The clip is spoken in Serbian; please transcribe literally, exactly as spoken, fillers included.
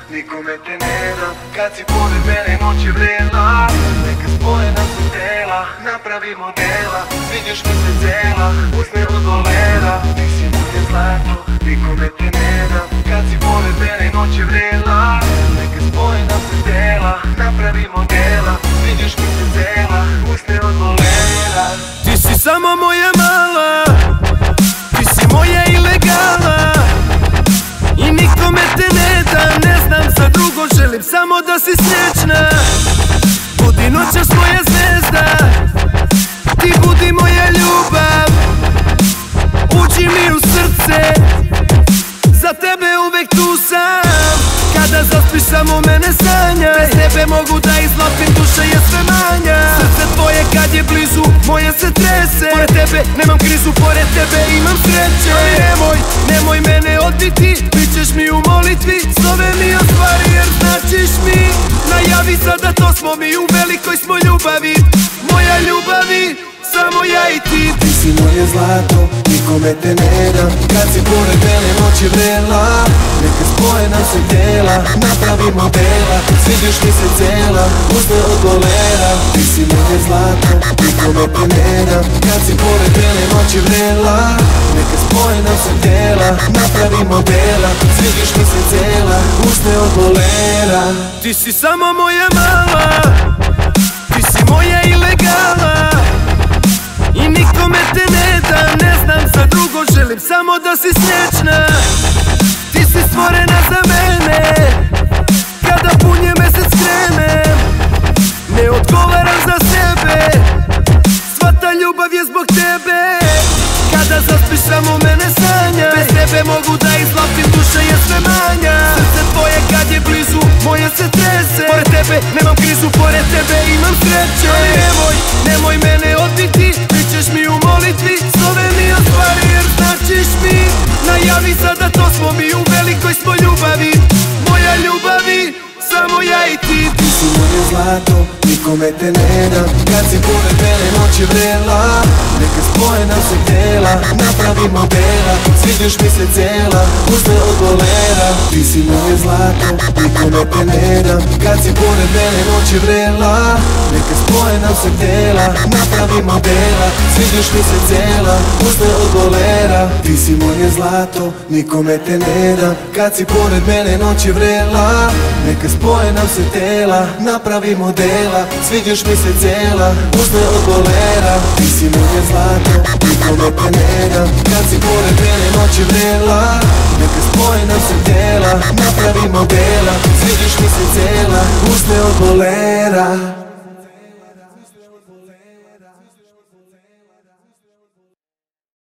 nikome te ne dam. Kad si pored mene noć je vrela, neka spoje nam se tela, napravimo dela. Sviđaš mi se cela, usne od dolera. Ti si moje zlato, nikome te ne dam. Kad si pored mene noć je vrela, neka spoje nam se tela, napravimo dela. Sviđaš mi se cela, usne od dolera. Ti si samo moja mala, ti si moja ilegala, i nikome te ne dam, ne znam za drugo, želim samo da si srećna. Budi noćas moja zvezda, ti budi moja ljubav. Uđi mi u srce, za tebe uvek tu sam. Kada zaspiš samo mene sanjaj, bez tebe mogu da izlapim, duša je sve manja. Srce tvoje kad je blizu, moje se trese. Pored tebe nemam krizu, pored tebe imam sreće. Ali nemoj, nemoj mene odbiti, bit ćeš mi u molitvi. Slove mi ostvari jer značiš mi. Najavi sada, to smo mi, u velikoj smo ljubavi. Moja ljubavi, samo ja i ti. Ti si moje zlato, nikome te ne dam. Kad si pored mene noć je vrela, neka spoje nam se tela, napravimo dela. Sviđaš mi se cela, usne od golera. Ti si moje zlato, nikome te ne dam. Kad si pored mene noć je vrela, neka spoje nam se tela, napravimo dela. Sviđaš mi se cela, usne od golera. Ti si samo moja mala, ti si moja ilegala, i nikome te ne dam, ne znam za drugo, želim samo da si srećna. Ti si stvorena za mene, kada punje mesec krene. Ne odgovaram za sebe, sva ta ljubav je zbog tebe. Kada zaspiš samo mene sanjaj, bez tebe mogu da izlapim, duša je sve manja. Srce tvoje kad je blizu, moje se trese. Pored tebe nemam krizu, pored tebe imam sreće. Ali nemoj, nemoj mene odbiti, bit ćeš mi u molitvi. Slove mi ostvari jer značiš mi. Najavi sada, to smo mi, u velikoj smo ljubavi. Moja ljubavi, samo ja i ti. Ti si moje zlato, nikome te ne dam. Kad si pored mene noć je vrela, neka spoje nam se tela, napravimo dela. Sviđaš mi se cela, usne od golera. Ti si moje zlato, nikome te ne dam. Kad si pored mene noć je vrela, neka spoje nam se tela, napravimo dela. Sviđaš mi se cela, usne od golera. Ti si moje zlato, nikome te ne dam. Kad si pored mene noć je vrela, neka spoje nam se tela, napravimo dela. Sviđaš mi se cela, usne od golera. Ti si moje zlato, nikome te ne dam. Kad si pored mene noć je vrela, neka spoje nam se tela, napravimo dela. Sviđaš mi se cela, usne od golera.